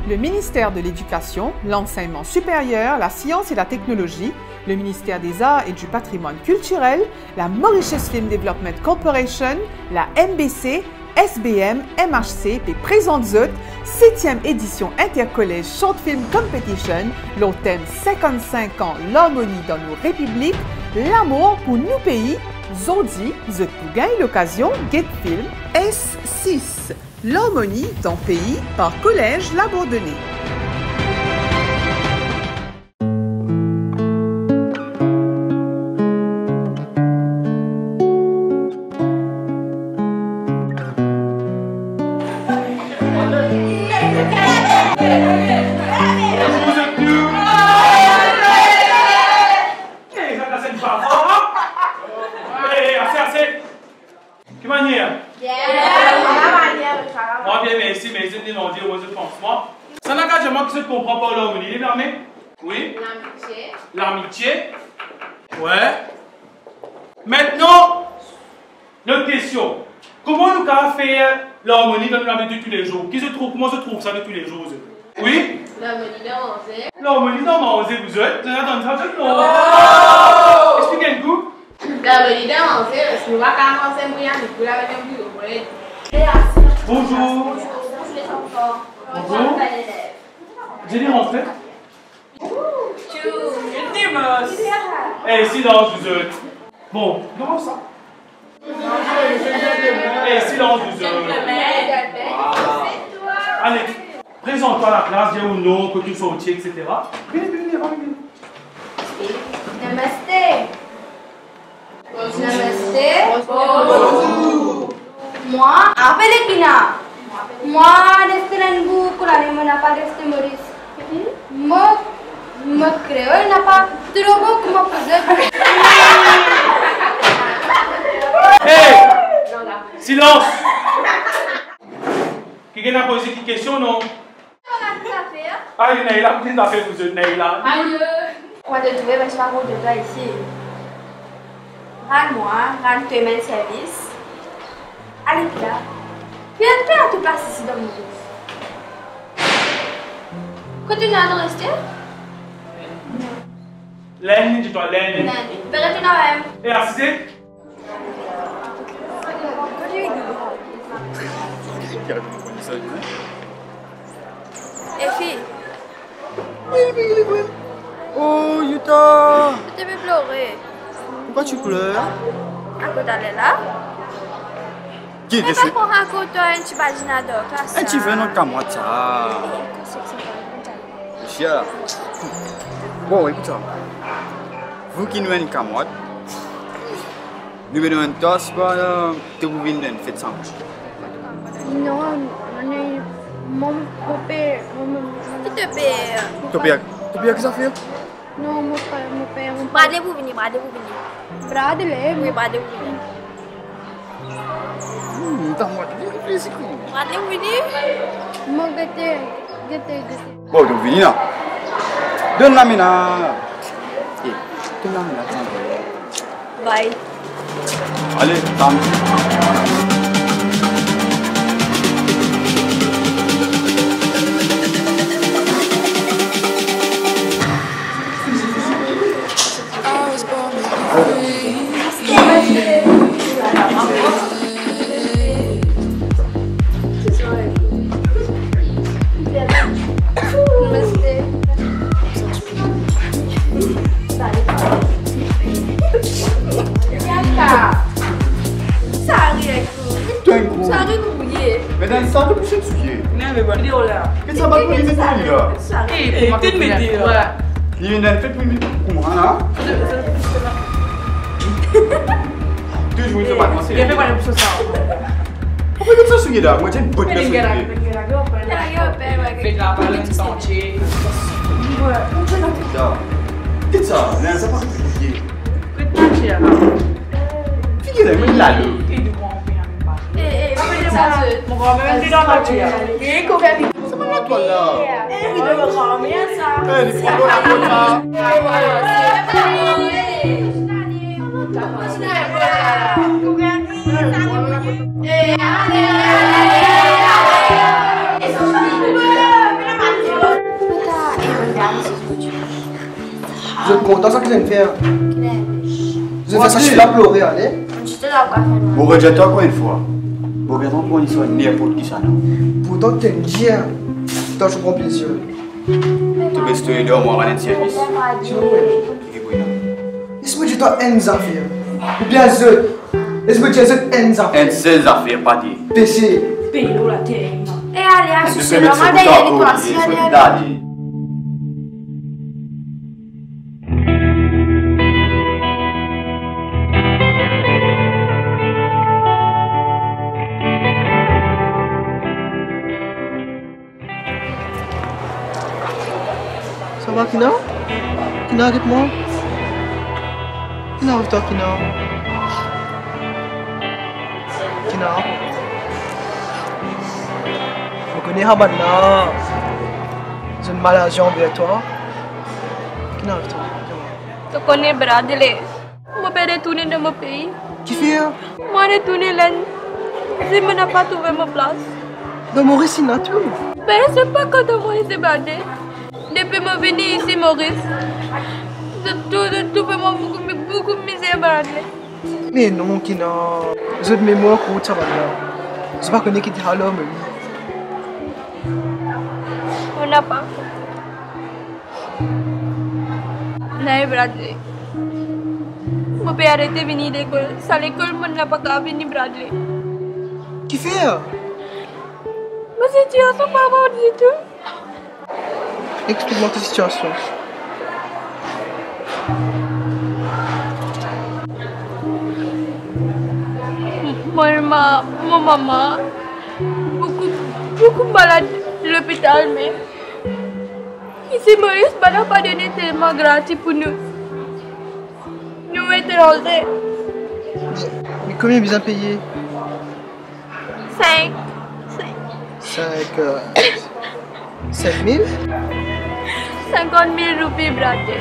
le ministère de l'Éducation, l'enseignement supérieur, la science et la technologie, le ministère des Arts et du Patrimoine culturel, la Mauritius Film Development Corporation, la MBC, SBM, MHC et présente 7e édition Intercollège Short Film Competition, le thème 55 ans l'harmonie dans nos républiques, l'amour pour nos pays. Zodi, vous pour gagner l'occasion Get Film S6, l'harmonie dans pays par Collège La Bourdonnais. Comprends pas l'harmonie, les dames? Oui? L'amitié. L'amitié? Ouais. Maintenant, notre question. Comment nous avons fait l'harmonie dans la vie de tous les jours? Comment se trouve ça de tous les jours? Oui? L'harmonie dans manger. L'harmonie dans manger, vous êtes? Non! Expliquez le coup. L'harmonie dans manger, parce que nous va commencer à nous pour avec un bureau. Bonjour. Bonjour. J'ai dit rentrer. Eh, silence, vous êtes. Bon, non, ça. Eh, silence, vous êtes. Allez, présente-toi à la classe, dis ou non, que tu sois au etc. Venez, venez. Namaste. Namaste. Bonjour. Moi, appelez Kina. Moi, restaurant vous, Kulane, mon n'a pas resté Maurice. Me créole n'a pas trop beau comme faisait. Hey! Silence! Qui a posé une question, non? Ah, il y a une petite affaire, vous êtes Naïla. Moi, de trouver, je vais avoir de toi ici. Rends-moi, rends-toi mes services. Allez, là. Viens à toute place ici dans mon dos. Continue à rester? Laine, dis-toi, laine. Non, verrai-tu quand même? Et assisez? Et fille? Oh, Yuta! Je te veux pleurer. Pourquoi tu pleures? À côté d'aller là? Qui est Mais dessus? pas pour raconter un petit paginador, Un petit peu notre camotte, ça. Chia. Bon, écoute ça. Vous qui nous avez une camotte, nous venons un toss pour vous venir une fête sans. Non, on est mon père. Qui te père? Tu payes qu'est-ce que ça fait? Non, mon père. Bradez-vous venir. Bradley? Oui, bradez-vous venir. T'as moi, tu es Bradez-vous venir. Mon gâté. Bon, donc venez là. Donne la mina. Donne la mina. Bye. Allez, tam. Mais dans le sang de boucher de souillé. Qu'est-ce que ça va pour les mettre là? Il y a une fête pour les mettre pour là. Tu joues une patte. Pourquoi tu as souillé là? Moi j'ai une bonne personne. Qu'est-ce que ça? Non, ça va pas souillé. Figure là, mais là. Mon grand-mère est dans la voiture. C'est pas la toile là. Il doit me ramener ça. Elle est pas là. Allez, Vous êtes content, ça que vous allez me faire? Vous allez faire ça, je suis là là pleurer, allez. Je te la café. Vous rejettez encore une fois. Vous regardez encore une fois n'importe qui ça, non? Pourtant, tu aimes bien. Toi, je prends plaisir. Tu peux se aider à moi à un service. Est-ce que tu dois une affaire? Ou bien zut? Est-ce que tu as une affaire? Un seul affaire, pas dit. PC. Pelo la terre. Et allez, à ce c'est normal d'ailleurs, toi, si allez. Ça va, Kina? Kina, arrête-moi. Kina, arrête-toi, Kina. Kina. Je connais Habana. J'ai une maladie envers toi. Kina, arrête-toi. Tu connais Bradley. Je vais retourner dans mon pays. Qui fait? Moi, retourner là. Je n'ai pas trouvé ma place. Dans Maurice, il a tout. Mais je ne sais pas quand moi ici, Bradley. Depuis que je suis venu ici, Maurice, je trouve beaucoup de misère, Bradley. Mais non, Kina. J'ai de mémoire pour ça, Habana. Je ne sais pas connaître qui est à l'homme. On n'a pas. Non, Bradley. Je peux arrêter de venir à l'école. À l'école, je n'ai pas qu'à venir, Bradley. Qui fait? Ma situation n'est pas bonne du tout. Explique-moi ta situation. Ma maman, beaucoup malade à l'hôpital, mais ici, Maurice n'a pas donné tellement gratuit pour nous. Nous étrangers. Mais combien vous avez payé? 5 000? 50 000 roupies, Bradley.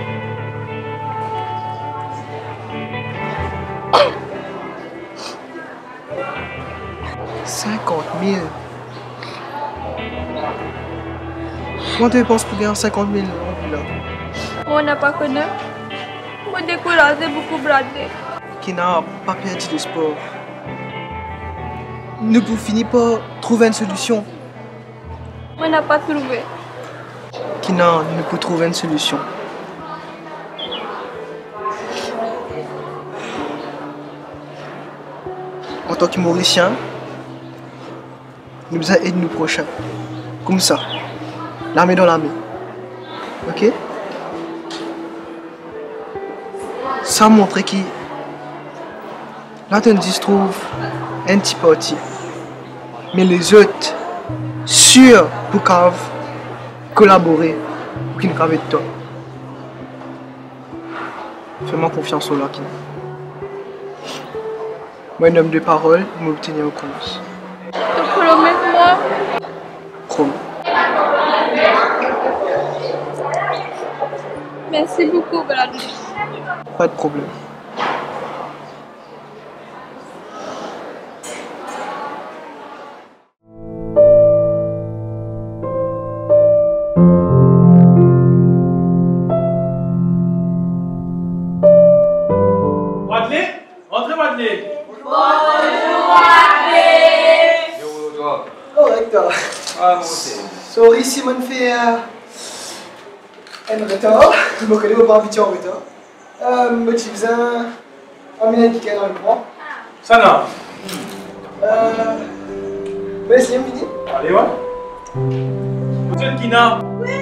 Comment tu penses pour gagner 50 000 là? On n'a pas connu. Je me décourage beaucoup, Bradley. Qui n'a pas perdu de sport. Ne vous finissez pas trouver une solution. On n'a pas trouvé. Qui ne peut trouver une solution. En tant que Mauricien, nous allons aider nos prochains. Comme ça. L'armée dans l'armée. Ok? Ça montre que là, on se trouve un petit parti. Mais les autres, sûrs pour collaborer pour qu'ils ne cavent de toi. Fais-moi confiance au Lakina. Moi, un homme de parole, je vais obtenir au commence. Tu promets-moi? Promis. Merci beaucoup, Bradley. Pas de problème. Bradley? Entrez, Bradley. Correct. Ah, moi aussi. Sorry si on fait un retard. Je me connais pas habitué en retard. Je suis besoin d'amener un ticket dans le coin. Ça non. Mais c'est fini. Allez, ouais. Vous êtes Kina?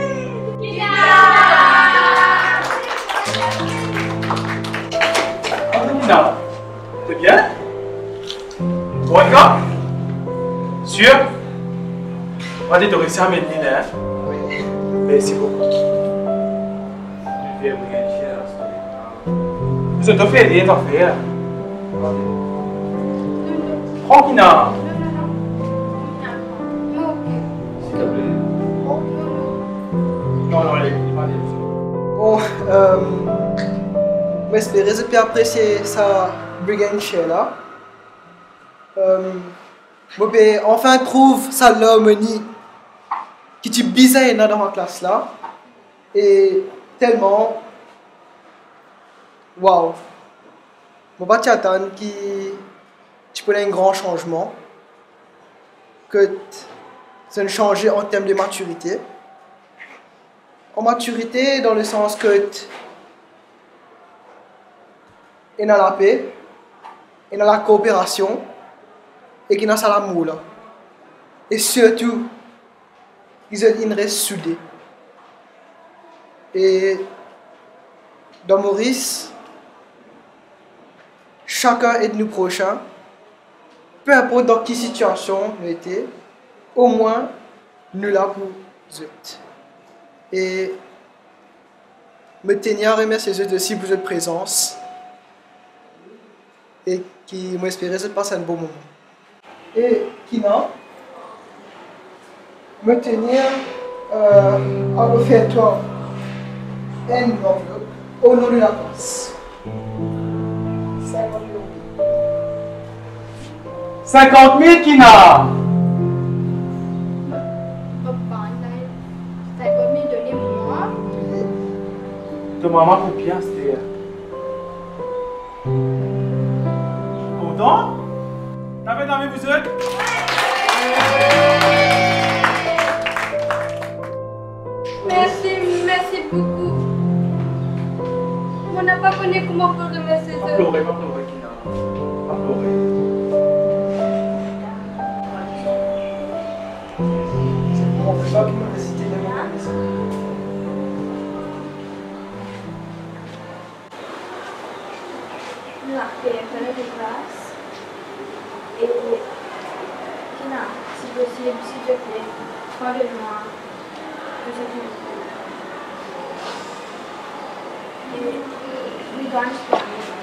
Kina, c'est bien? Bon, gars? Sûr? On va te réussir à m'aider là. Hein? Oui. Merci beaucoup. Vous êtes fait aider, t'en fais. Prends Kina. Non, non, allez, allez. Bon, j'espère que vous apprécier sa brigade share là. Je vais enfin trouver sa l'harmonie qui est bizarre dans la classe là. Et tellement, Waouh! On va t'attendre que tu peux un grand changement, que c'est un changé en termes de maturité. En maturité, dans le sens que il y a la paix, il y a la coopération et qu'il y a l'amour. Là. Et surtout, ils restent soudés. Et dans Maurice, chacun est de nous prochains, peu importe dans quelle situation nous étions, au moins nous là pour eux. Et me tenir à remercier eux aussi pour votre présence et qui m'espérait de passer un bon moment. Et Kina, me tenir à refaire toi un enveloppe au nom de la place. 50 000 €. 50 000, Kina! Papa, t'as pas mis donné moi? Ta maman combien c'était? Content? T'avais dans vous autres? Merci beaucoup. On n'a pas connu comment on peut remercier Pas ça. pleurer, Kina. Pas pleurer. C'est bon, c'est ça qui m'a décidé de me La perdre de place. Et Kina, si possible, s'il te plaît, prends de moi. Que je te et we gagne pas.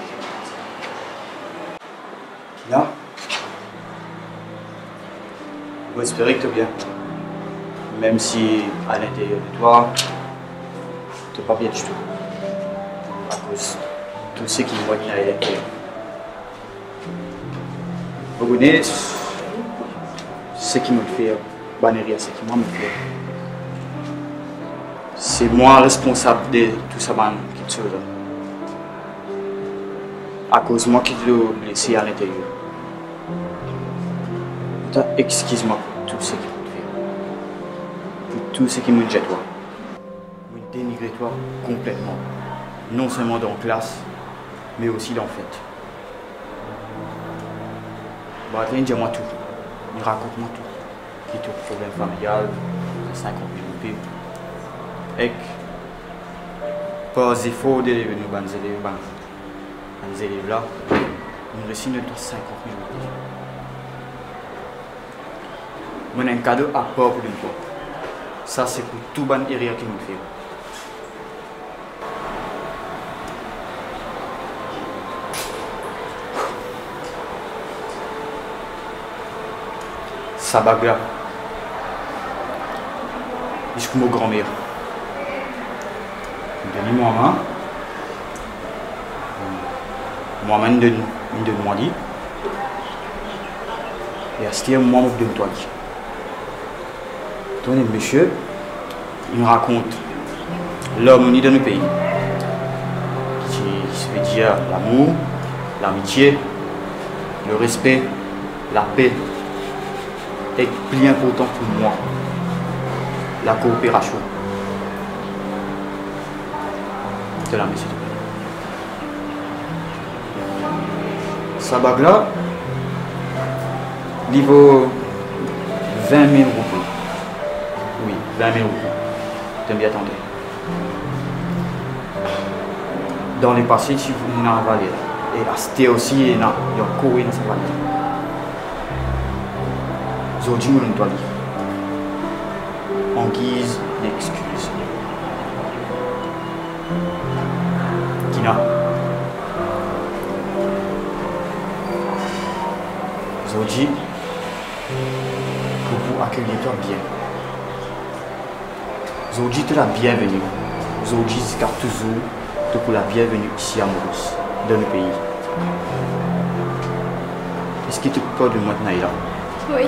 Là, on va espérer que tu es bien. Même si à l'intérieur de toi, tu n'es pas bien du tout. À cause de tout ce qui est à l'intérieur. Vous voyez, ce qui me fait bannérer, ce qui me fait. C'est moi responsable de tout ça qui te donne. À cause de moi qui te blessé à l'intérieur. Excuse-moi pour tout ce qui me fait. Pour tout ce qui me jette toi. Me dénigrer toi complètement. Non seulement dans la classe, mais aussi dans la fête. Bah, dis-moi tout. Raconte-moi tout. Qui est ton problème familial, 50 000 €. Et par défaut de nous les élèves là, nous réussissons de 50 000 €. Mon un cadeau à part pour une fois. Ça c'est pour tout ban erreur qui nous fait. Ça bague là. Je suis mon grand-mère. Donnez-moi main. Moi-même, je donne moi dit. Et à ce moment, moi, je donne toi dit. Ton monsieur, il me raconte l'homme uni de nos pays. Qui veut dire l'amour, l'amitié, le respect, la paix. Et plus important pour moi, la coopération. C'est là, monsieur. Sa bague là, niveau 20 000 €. Oui, 20 000 €. T'aimes bien attendre. Dans les passés, si vous n'avez pas et là, c'était aussi, il y a encore dans sa bague. Aujourd'hui, je dois dire. En guise d'excuse. Kina. Aujourd'hui, pour vous accueillir toi bien. Aujourd'hui, tu es la bienvenue. Aujourd'hui, c'est toujours pour la bienvenue ici à Maurice, dans le pays. Est-ce que tu peux de moi, Naïla? Oui.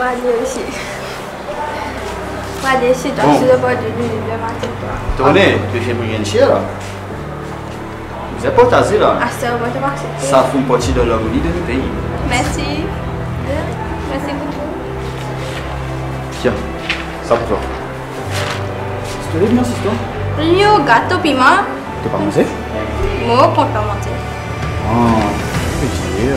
aller aussi. Pas aller ici, donc Bon. je dois pas de l'univers matin. Tournez, tu fais rien de chier là. Vous êtes pas tasé là. Ah, ça va te marcher. Ça fait partie de l'harmonie de notre pays. Merci. Merci beaucoup. Tiens, ça pour toi. C'est toi, bien, c'est toi. Rio gâteau piment. T'es pas mangé? Moi, pour pas manger. Ah, petit.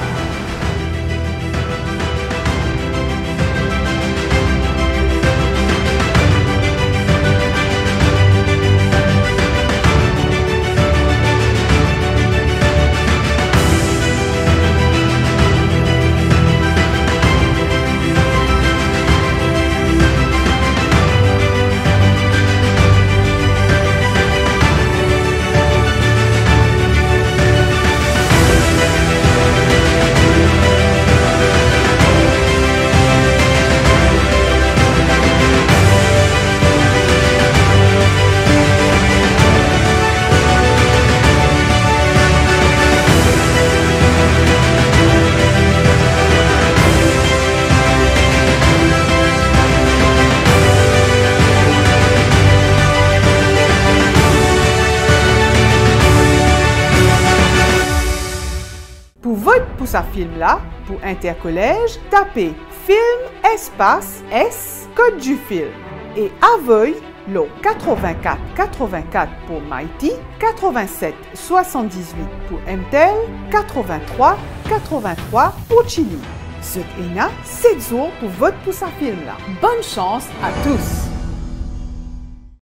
Pour vote pour sa film là, pour Intercollège, tapez film espace S code du film et avoy le 84 84 pour Mighty, 87 78 pour MTEL, 83 83 pour Chili. Ce est 7 jours pour vote pour sa film là. Bonne chance à tous!